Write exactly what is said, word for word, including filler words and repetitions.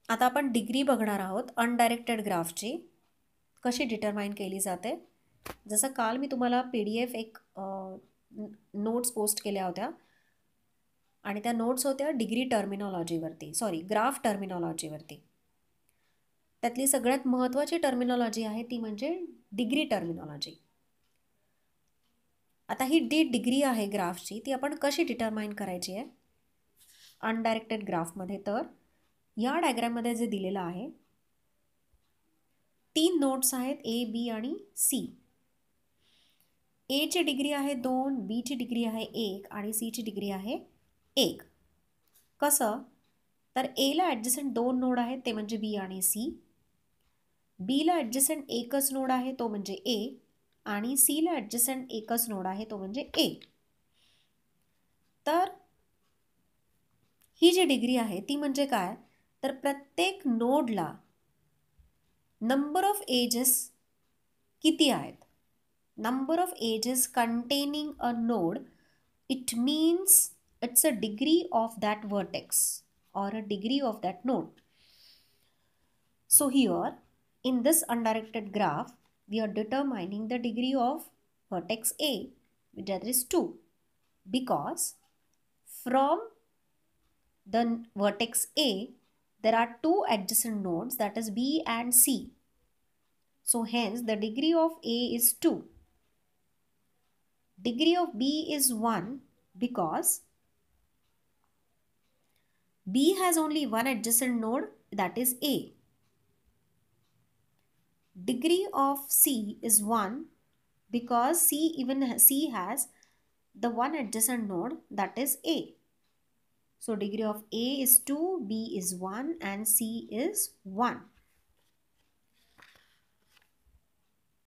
आता आपण डिग्री बघणार आहोत अनडायरेक्टेड ग्राफची कशी डिटरमाइन केली जाते. जसं काल मी तुम्हाला पी डी एफ एक नोट्स पोस्ट केल्या होत्या आणि त्या नोट्स होत्या डिग्री टर्मिनॉलॉजीवरती, सॉरी ग्राफ टर्मिनॉलॉजीवरती. त्यातली सगळ्यात महत्त्वाची टर्मिनॉलॉजी आहे ती म्हणजे डिग्री टर्मिनॉलॉजी. आता ही डी डिग्री आहे ग्राफची ती आपण कशी डिटरमाइन करायची आहे अनडायरेक्टेड ग्राफमध्ये. तर या डायग्राममध्ये जे दिलेलं आहे तीन नोड्स आहेत ए बी आणि सी. ए ची डिग्री आहे दोन, बी ची डिग्री आहे एक आणि सी ची डिग्री आहे एक. कसं तर एला ॲडजसंट दोन नोड आहेत ते म्हणजे बी आणि सी, बीला ॲडजसंट एकच नोड आहे तो म्हणजे ए आणि सीला ॲडजसंट एकच नोड आहे तो म्हणजे ए. तर ही जी डिग्री आहे ती म्हणजे काय तर प्रत्येक नोडला नंबर ऑफ एजेस किती आहेत. number of edges containing a node, it means it's a degree of that vertex or a degree of that node. So here in this undirected graph we are determining the degree of vertex A, which is two, because from the vertex A there are two adjacent nodes, that is B and C. So hence the degree of A is two. Degree of B is one because B has only one adjacent node, that is A. Degree of C is one because C even C has the one adjacent node, that is A. So degree of A is two, B is one and C is one.